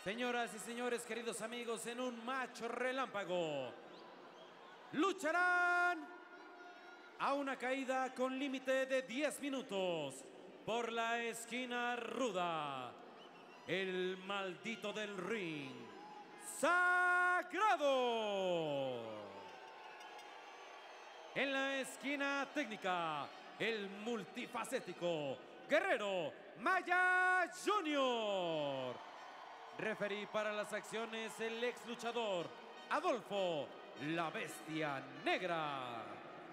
Señoras y señores, queridos amigos, en un match relámpago, lucharán a una caída con límite de 10 minutos por la esquina ruda. El maldito del ring, Sagrado. En la esquina técnica, el multifacético Guerrero Maya Jr. Referí para las acciones, el ex luchador Adolfo La Bestia Negra.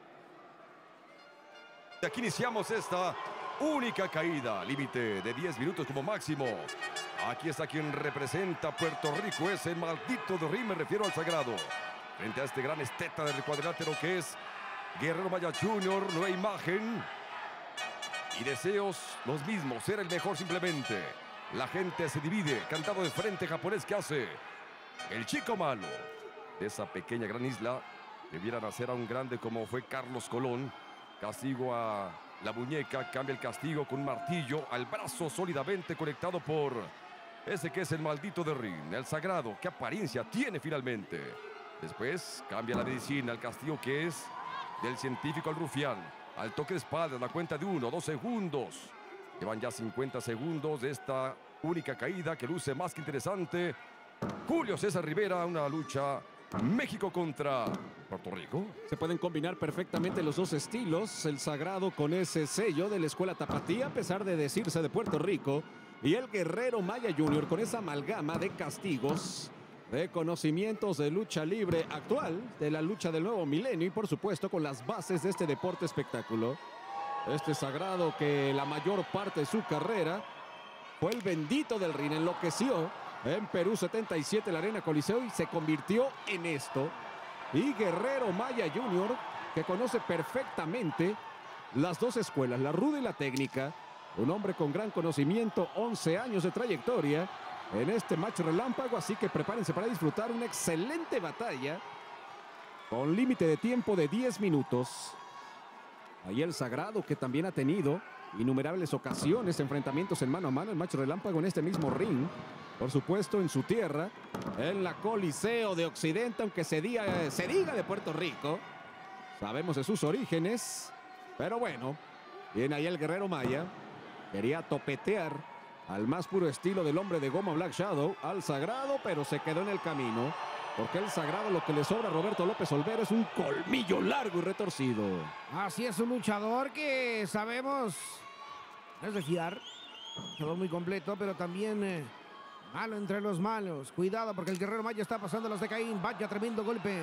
Aquí iniciamos esta única caída, límite de 10 minutos como máximo. Aquí está quien representa a Puerto Rico, es el maldito de ring, me refiero al Sagrado. Frente a este gran esteta del cuadrilátero que es Guerrero Maya Jr., nueva imagen y deseos los mismos, ser el mejor simplemente. La gente se divide, cantado de frente japonés que hace el chico malo de esa pequeña gran isla. Debieran hacer a un grande como fue Carlos Colón. Castigo a la muñeca, cambia el castigo con un martillo al brazo sólidamente conectado por ese que es el maldito de ring, el Sagrado. ¿Qué apariencia tiene finalmente? Después cambia la medicina, el castigo que es del científico al rufián. Al toque de espalda, la cuenta de 1, 2 segundos. Llevan ya 50 segundos de esta única caída que luce más que interesante. Julio César Rivera, una lucha México contra Puerto Rico. Se pueden combinar perfectamente los dos estilos. El Sagrado con ese sello de la escuela tapatía, a pesar de decirse de Puerto Rico. Y el Guerrero Maya Jr. con esa amalgama de castigos, de conocimientos de lucha libre actual, de la lucha del nuevo milenio y por supuesto con las bases de este deporte espectáculo. Este Sagrado que la mayor parte de su carrera fue el bendito del ring, enloqueció en Perú 77, la Arena Coliseo, y se convirtió en esto. Y Guerrero Maya Jr., que conoce perfectamente las dos escuelas, la ruda y la técnica. Un hombre con gran conocimiento, 11 años de trayectoria en este match relámpago, así que prepárense para disfrutar una excelente batalla con límite de tiempo de 10 minutos. Ahí el Sagrado, que también ha tenido innumerables ocasiones, enfrentamientos en mano a mano, el match relámpago en este mismo ring. Por supuesto, en su tierra, en la Coliseo de Occidente, aunque se diga de Puerto Rico. Sabemos de sus orígenes, pero bueno, viene ahí el Guerrero Maya. Quería topetear al más puro estilo del hombre de goma Black Shadow, al Sagrado, pero se quedó en el camino. Porque el Sagrado, lo que le sobra a Roberto López Olvera es un colmillo largo y retorcido. Así es, un luchador que sabemos es de fiar. Luchador muy completo, pero también malo entre los malos. Cuidado porque el Guerrero Maya está pasando las de Caín. Vaya tremendo golpe.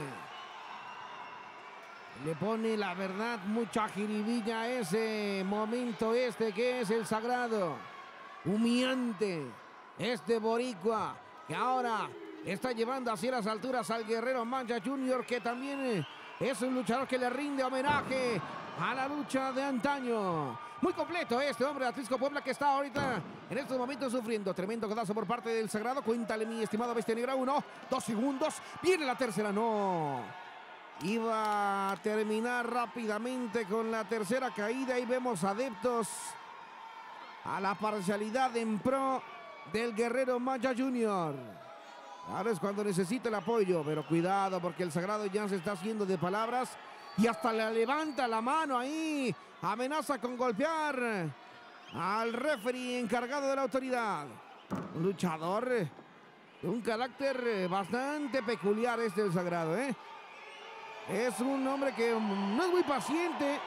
Le pone, la verdad, mucha jiribilla a ese momento que es el Sagrado. Humillante. Este boricua que ahora está llevando hacia las alturas al Guerrero Maya Jr., que también es un luchador que le rinde homenaje a la lucha de antaño. Muy completo este hombre de Atlisco Puebla, que está ahorita en estos momentos sufriendo. Tremendo codazo por parte del Sagrado. Cuéntale, mi estimado Bestia Negra. 1, 2 segundos. Viene la tercera. No. Iba a terminar rápidamente con la tercera caída y vemos adeptos a la parcialidad en pro del Guerrero Maya Jr. Ahora es cuando necesita el apoyo, pero cuidado porque el Sagrado ya se está haciendo de palabras y hasta le levanta la mano ahí. Amenaza con golpear al referee encargado de la autoridad. Un luchador de un carácter bastante peculiar el Sagrado, ¿eh? Es un hombre que no es muy paciente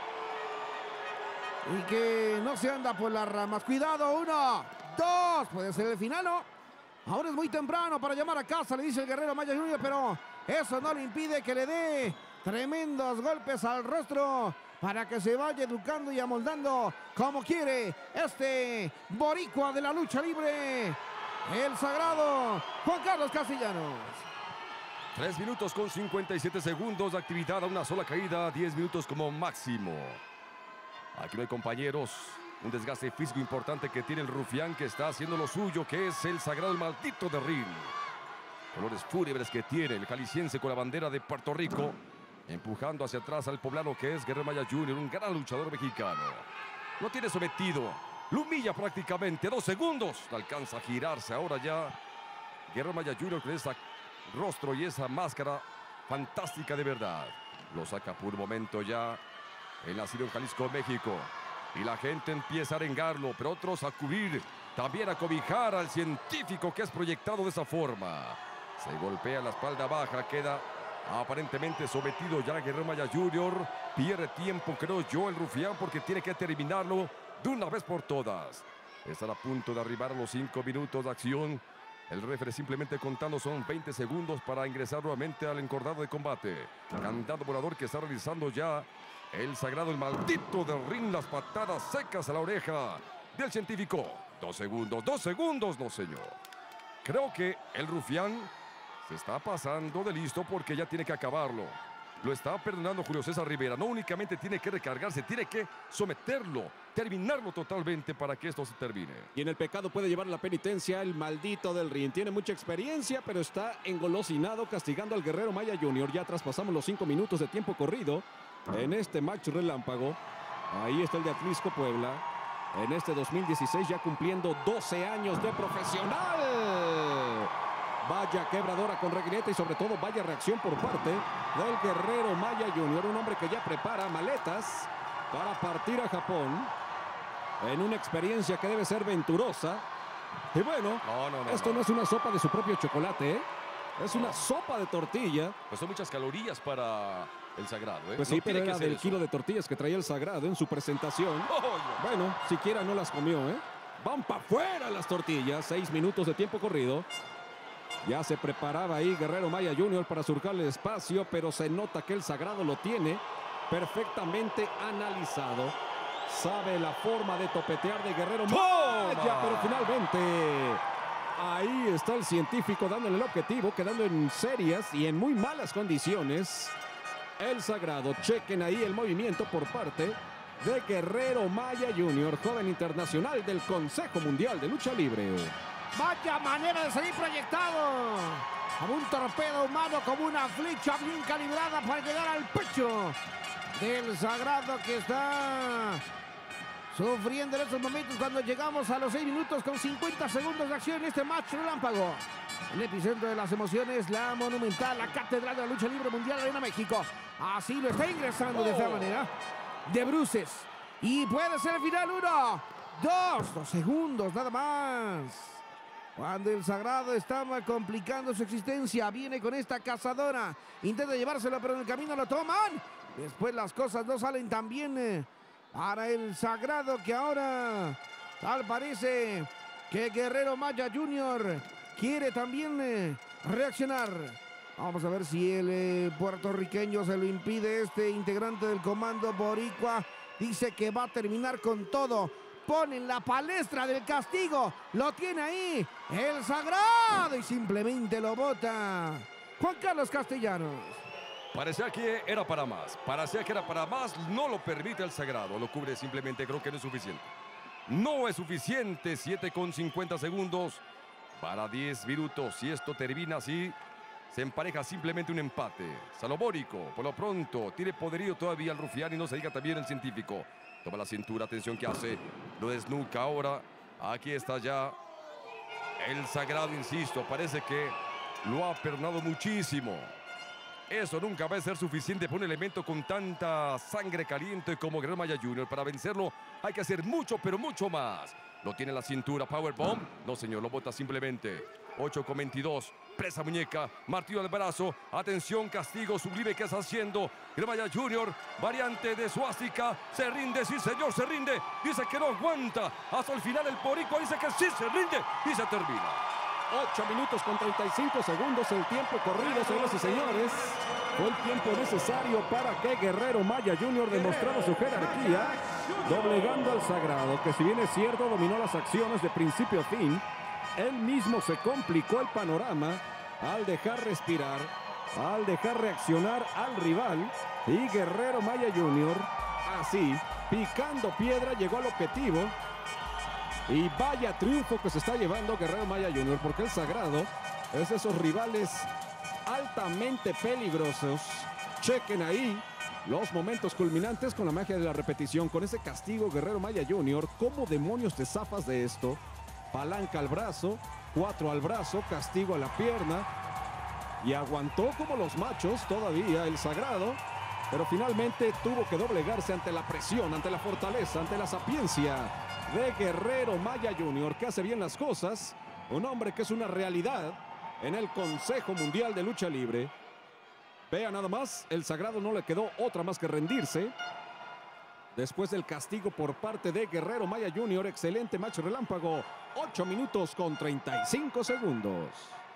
y que no se anda por las ramas. Cuidado, 1, 2, puede ser el final, ¿no? Ahora es muy temprano para llamar a casa, le dice el Guerrero Maya Jr., pero eso no le impide que le dé tremendos golpes al rostro para que se vaya educando y amoldando como quiere este boricua de la lucha libre, el Sagrado, Juan Carlos Castellanos. 3 minutos con 57 segundos de actividad a una sola caída, 10 minutos como máximo. Aquí no hay compañeros. Un desgaste físico importante que tiene el rufián, que está haciendo lo suyo, que es el Sagrado, el maldito de ring. Colores fúnebres que tiene el jalisciense con la bandera de Puerto Rico, empujando hacia atrás al poblano que es Guerrero Maya Jr., un gran luchador mexicano. Lo tiene sometido, lo humilla prácticamente. 2 segundos, alcanza a girarse ahora ya Guerrero Maya Junior con ese rostro y esa máscara fantástica de verdad. Lo saca por un momento ya el nacido en Jalisco, México. Y la gente empieza a arengarlo, pero otros a cubrir, también a cobijar al científico que es proyectado de esa forma. Se golpea la espalda baja, queda aparentemente sometido ya Guerrero Maya Junior. Pierde tiempo, creo yo, el rufián, porque tiene que terminarlo de una vez por todas. Están a punto de arribar a los 5 minutos de acción. El referee simplemente contando, son 20 segundos para ingresar nuevamente al encordado de combate. Candado volador que está realizando ya el sagrado, el maldito del ring, las patadas secas a la oreja del científico. 2 segundos, no señor. Creo que el rufián se está pasando de listo porque ya tiene que acabarlo. Lo está perdonando Julio César Rivera. No únicamente tiene que recargarse, tiene que someterlo, terminarlo totalmente para que esto se termine. Y en el pecado puede llevar la penitencia el maldito del ring. Tiene mucha experiencia, pero está engolosinado castigando al Guerrero Maya Junior. Ya traspasamos los 5 minutos de tiempo corrido en este match relámpago. Ahí está el de Atlisco Puebla. En este 2016 ya cumpliendo 12 años de profesional. Vaya quebradora con reguilete y sobre todo vaya reacción por parte del Guerrero Maya Junior. Un hombre que ya prepara maletas para partir a Japón en una experiencia que debe ser venturosa. Y bueno, esto no es una sopa de su propio chocolate, ¿eh? Es una sopa de tortilla. Pues son muchas calorías para el sagrado, ¿eh? Pues sí, pero era del kilo de tortillas que traía el sagrado en su presentación. Bueno, siquiera no las comió, ¿eh? Van para afuera las tortillas. 6 minutos de tiempo corrido. Ya se preparaba ahí Guerrero Maya Junior para surcar el espacio, pero se nota que el sagrado lo tiene perfectamente analizado. Sabe la forma de topetear de Guerrero Maya, pero finalmente ahí está el científico dándole el objetivo, quedando en serias y en muy malas condiciones el sagrado. Chequen ahí el movimiento por parte de Guerrero Maya Junior, joven internacional del Consejo Mundial de Lucha Libre. Vaya manera de salir proyectado. Como un torpedo humano, como una flecha bien calibrada para llegar al pecho del sagrado, que está sufriendo en estos momentos cuando llegamos a los 6 minutos con 50 segundos de acción en este match relámpago. El epicentro de las emociones, la monumental, la catedral de la lucha libre mundial, Arena México. Así lo está ingresando de esta manera, de bruces. Y puede ser el final. 1, 2 segundos nada más. Cuando el sagrado estaba complicando su existencia, viene con esta cazadora. Intenta llevárselo, pero en el camino lo toman. Después las cosas no salen tan bien para el sagrado, que ahora tal parece que Guerrero Maya Junior quiere también reaccionar. Vamos a ver si el puertorriqueño se lo impide. Este integrante del comando boricua dice que va a terminar con todo. Pone en la palestra del castigo, lo tiene ahí el sagrado y simplemente lo bota Juan Carlos Castellanos. Parecía que era para más, no lo permite el sagrado, lo cubre simplemente, creo que no es suficiente. No es suficiente, 7 con 50 segundos para 10 minutos. Si esto termina así, se empareja simplemente un empate. Salobórico, por lo pronto, tiene poderío todavía el rufián y no se diga también el científico. Toma la cintura, atención que hace, lo desnuca ahora. Aquí está ya el sagrado, insisto, parece que lo ha perdonado muchísimo. Eso nunca va a ser suficiente para un elemento con tanta sangre caliente como Guerrero Maya Junior. Para vencerlo hay que hacer mucho, pero mucho más. Lo tiene en la cintura, Powerbomb. No, señor, lo bota simplemente. 8 con 22. Presa muñeca, martillo al brazo. Atención, castigo sublime que está haciendo Guerrero Maya Junior. Variante de suástica. Se rinde, sí, señor, se rinde. Dice que no aguanta. Hasta el final el boricua dice que sí se rinde y se termina. 8 minutos con 35 segundos el tiempo corrido, señoras y señores. Fue el tiempo necesario para que Guerrero Maya Junior demostrara su jerarquía, doblegando al sagrado, que si bien es cierto dominó las acciones de principio a fin, él mismo se complicó el panorama al dejar respirar, al dejar reaccionar al rival, y Guerrero Maya Junior, así, picando piedra, llegó al objetivo. Y vaya triunfo que se está llevando Guerrero Maya Junior, porque el sagrado es de esos rivales altamente peligrosos. Chequen ahí los momentos culminantes con la magia de la repetición. Con ese castigo, Guerrero Maya Junior, ¿cómo demonios te zafas de esto? palanca al brazo, 4 al brazo, castigo a la pierna. Y aguantó como los machos todavía el Sagrado, pero finalmente tuvo que doblegarse ante la presión, ante la fortaleza, ante la sapiencia de Guerrero Maya Jr., que hace bien las cosas. Un hombre que es una realidad en el Consejo Mundial de Lucha Libre. Vea nada más, el Sagrado no le quedó otra más que rendirse. Después del castigo por parte de Guerrero Maya Jr., excelente match relámpago. 8 minutos con 35 segundos.